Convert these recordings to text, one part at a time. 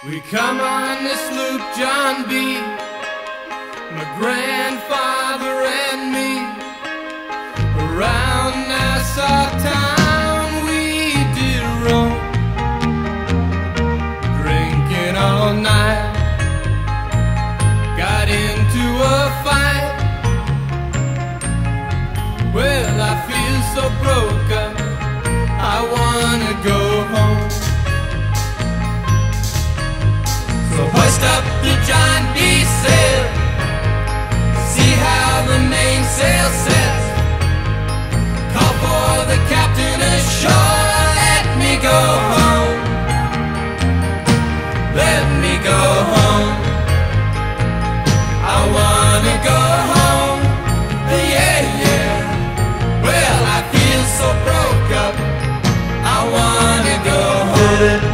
We come on this loop, John B., my grandfather and me. Around Nassau town we did roam, drinking all night. Got into a fight. Well, I feel so broke up, I wanna go home. So hoist up the John B. sail, see how the mainsail sets. Call for the captain ashore, let me go home. Let me go home. I wanna go home, yeah, yeah. Well, I feel so broke up, I wanna go home.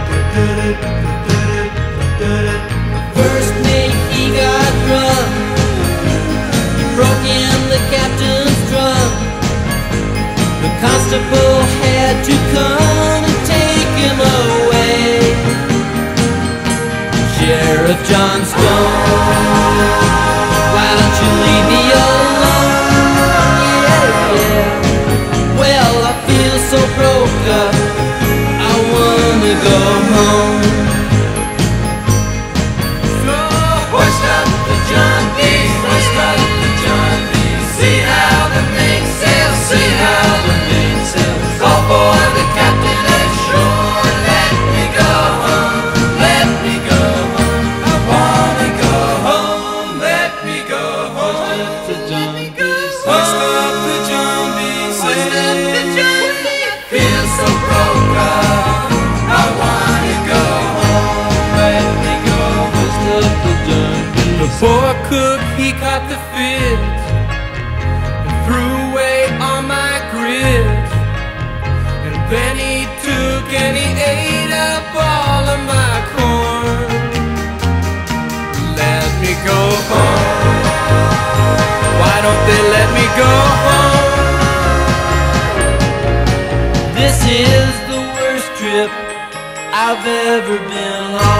First mate, he got drunk, he broke in the captain's drum. The constable had to come and take him away. Sheriff John Stone, why don't you leave me alone? Yeah, yeah. Well, I feel so broke up, I wanna go home. Poor cook, he caught the fits and threw away all my grits. And then he took and he ate up all of my corn. Let me go home. Why don't they let me go home? This is the worst trip I've ever been on.